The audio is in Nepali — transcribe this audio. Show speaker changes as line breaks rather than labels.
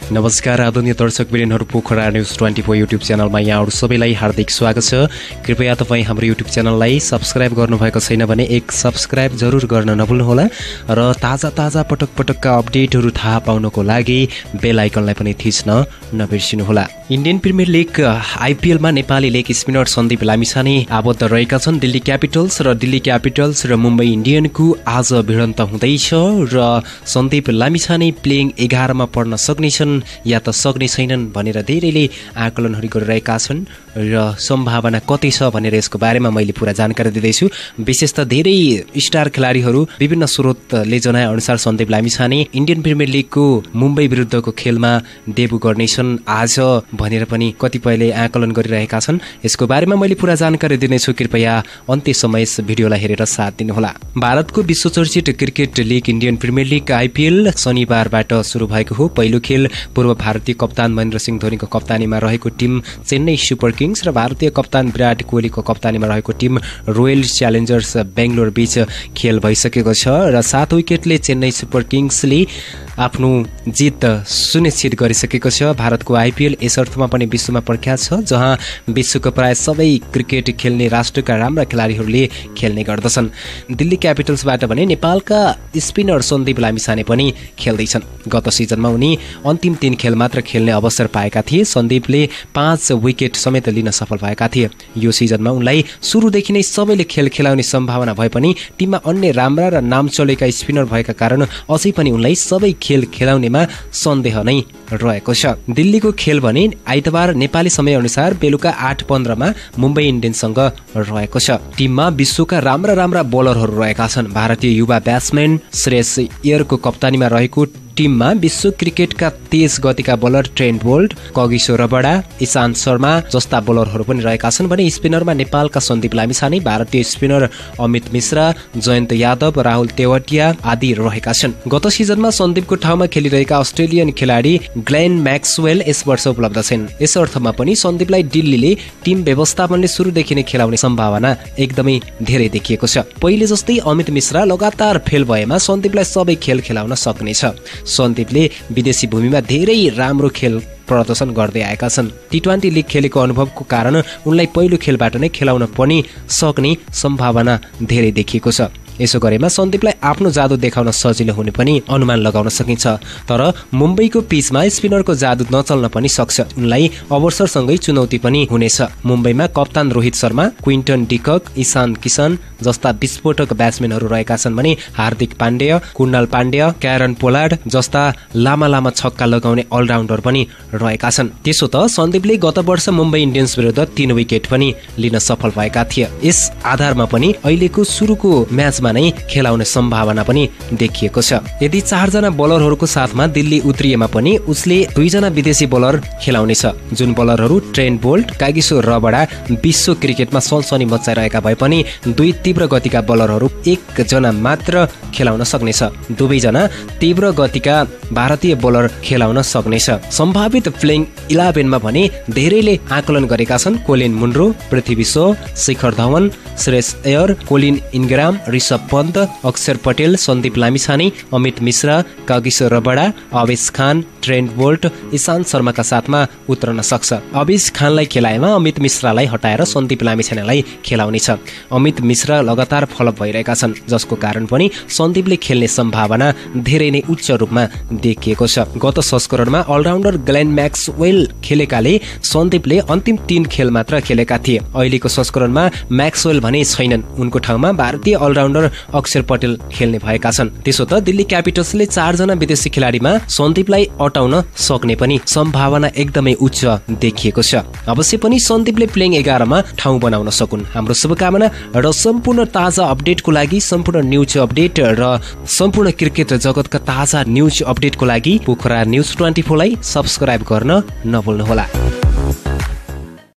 नमस्कार आदरणीय दर्शकवृन्दहरू, पोखरा न्यूज 24 युट्युब च्यानलमा यहाँहरू सबैलाई हार्दिक स्वागत छ। कृपया तपाईँ हाम्रो युट्युब च्यानललाई सब्स्क्राइब गर्नुभएको छैन भने एक सब्स्क्राइब जरुर गर्न नभुल्नुहोला र ताजा पटकका अपडेटहरू थाहा पाउनको लागि बेल आइकनलाई पनि थिच्न नबिर्सिनुहोला। इन्डियन प्रिमियर लिग आइपिएलमा नेपाली लेग स्पिनर सन्दीप लामिछाने आबद्ध रहेका छन्। दिल्ली क्यापिटल्स र मुम्बई इन्डियनको आज भिडन्त हुँदैछ र सन्दीप लामिछाने प्लेइङ 11 मा पर्न सक्नेछन् या त सक्ने छैनन् भनेर धेरैले आकलनहरू गरिरहेका छन् र सम्भावना कति छ भनेर यसको बारेमा मैले पूरा जानकारी दिँदैछु। विशेष त धेरै स्टार खेलाडीहरू विभिन्न स्रोतले जनाए अनुसार सन्दीप लामिछाने इन्डियन प्रिमियर लिगको मुम्बई विरुद्धको खेलमा डेब्यू गर्नेछन् आज भनेर पनि कतिपयले आकलन गरिरहेका छन्। यसको बारेमा मैले पूरा जानकारी दिनेछु। कृपया अन्त्यसम्म यस भिडियोलाई हेरेर साथ दिनुहोला। भारतको विश्वचर्चित cricket league Indian premier league IPL शनिबारबाट सुरु भएको हो। पहिलो खेल पूर्व भारतीय कप्तान महेन्द्र सिंह धोनीको कप्तानीमा रहेको टिम चेन्नई सुपर किङ्स र भारतीय कप्तान विराट कोहलीको कप्तानीमा रहेको टिम रोयल च्यालेन्जर्स बेङ्गलोर बीच खेल भइसकेको छ र 7 विकेटले चेन्नई सुपर किङ्सले आफ्नो जित सुनिश्चित गरिसकेको छ। भारतको आइपिएल यस अर्थमा पनि विश्वमा प्रख्यात छ, जहाँ विश्वको प्राय सबै क्रिकेट खेल्ने राष्ट्रका राम्रा खेलाडीहरूले खेल्ने गर्दछन्। दिल्ली क्यापिटल्सबाट भने नेपालका स्पिनर सन्दीप लामिछाने पनि खेल्दैछन्। गत सिजनमा उनी अन्तिम 3 खेल मात्र खेल्ने अवसर पाएका थिए। सन्दीपले 5 विकेट समेत लिन सफल भएका थिए। यो सिजनमा उनलाई सुरुदेखि नै सबैले खेल खेलाउने सम्भावना भए पनि टिममा अन्य राम्रा र नाम चलेका स्पिनर भएका कारण अझै पनि उनलाई सबै खेल खेलाउनेमा सन्देह नै रहेको छ। दिल्लीको खेल भने आइतबार नेपाली समय अनुसार बेलुका 8:15 मा मुम्बई इन्डियन्ससँग रहेको छ। टिममा विश्वका राम्रा बोलरहरू रहेका छन्। भारतीय युवा ब्याट्सम्यान श्रेयस अय्यरको कप्तानीमा रहेको टिममा विश्व क्रिकेटका तेज गतिका bowler Trent Boult, Kagiso Rabada, Ishant Sharma जस्ता बोलरहरू पनि रहेका छन् भने स्पिनरमा नेपालका सन्दीप लामिछाने, भारतीय स्पिनर अमित मिश्रा, जयन्त यादव, राहुल तेवटिया आदि रहेका छन्। गत सिजनमा सन्दीपको ठाउँमा खेलिरहेका अस्ट्रेलियन खेलाडी ग्लेन म्याक्सवेल यस वर्ष उपलब्ध छन्। यस अर्थमा पनि सन्दीपलाई दिल्लीले टिम व्यवस्थापनले सुरुदेखि नै खेलाउने सम्भावना एकदमै धेरै देखिएको छ। पहिले जस्तै अमित मिश्रा लगातार फेल भएमा सन्दीपलाई सबै खेल खेलाउन सक्नेछ। सन्दीपले विदेशी भूमिमा धेरै राम्रो खेल प्रदर्शन गर्दै आएका छन्। टी20 लिग खेलेको अनुभवको कारण उनलाई पहिलो खेलबाट नै खेलाउन पनि सक्ने सम्भावना धेरै देखिएको छ। यसो गरेमा सन्दीपलाई आफ्नो जादु देखाउन सजिलो हुने पनि अनुमान लगाउन सकिन्छ। तर मुम्बईको पिचमा स्पिनरको जादु नचल्न पनि सक्छ। उनलाई अवसरसँगै चुनौती पनि हुनेछ। मुम्बईमा कप्तान रोहित शर्मा, क्विन्टन डिकक, ईशान किशन जस्ता विस्फोटक ब्याट्सम्यानहरू रहेका छन् भने हार्दिक पाण्डेय, कुणाल पाण्डेय, क्यारन पोलार्ड जस्ता लामा छक्का लगाउने अलराउन्डर पनि रहेका छन्। त्यसो त सन्दीपले गत वर्ष मुम्बई इन्डियन्स विरुद्ध 3 विकेट पनि लिन सफल भएका थिए। यस आधारमा पनि अहिलेको सुरुको म्याचमा नै खेलाउने सम्भावना पनि देखिएको छ। यदि 4 जना बोलरहरूको साथमा दिल्ली उत्रिएमा पनि उसले 2 जना विदेशी बोलर खेलाउनेछ, जुन बोलरहरू ट्रेन्ट बोल्ट, कागिसो रबाडा विश्व क्रिकेटमा सनसनी मचाइरहेका भए पनि 2 तीव्र गतिका बोलरहरू 1 जना मात्र खेलाउन सक्नेछ। 2 जना तीव्र गतिका भारतीय बोलर खेलाउन सक्नेछ। सम्भावित प्लेइङ 11 मा भने धेरैले आकलन गरेका छन्। Colin Munro, Prithvi Shaw, Shikhar Dhawan, Shreyas Iyer, Colin Ingram, Rishabh Pant, Axar Patel, Sandeep Lamichhane, Amit Mishra, Kagiso Rabada, Avesh Khan, Trent Boult, Ishant शर्माका साथमा उत्रन सक्छ। अवेश खानलाई खेलाएमा अमित मिश्रालाई हटाएर सन्दीप लामिछानेलाई खेलाउनेछ। अमित मिश्रा लगातार फलोअप भइरहेका छन्, जसको कारण पनि सन्दीपले खेल्ने सम्भावना धेरै नै उच्च रूपमा देखिएको छ। गत संस्करणमा अलराउन्डर ग्लेन म्याक्सवेल खेलेकाले सन्दीपले अन्तिम 3 खेल मात्र खेलेका थिए। अहिलेको संस्करणमा म्याक्सवेल भने छैनन्। उनको ठाउँमा भारतीय अलराउन्डर अक्षर पटेल खेल्ने भएका छन्। त्यसो त दिल्ली क्यापिटल्सले 4 जना विदेशी खेलाडीमा सन्दीपलाई अटाउन सक्ने पनि सम्भावना एकदमै उच्च देखिएको छ। अवश्य पनि सन्दीपले प्लेइङ 11 मा ठाउँ बनाउन सकुन्, हाम्रो शुभकामना। र सम्पूर्ण ताजा अपडेटको लागि, सम्पूर्ण न्यूज अपडेट र सम्पूर्ण क्रिकेट जगतका ताजा न्यूज अपडेटको लागि पोखरा न्यूज 24 लाई सब्स्क्राइब गर्न नभुल्नुहोला।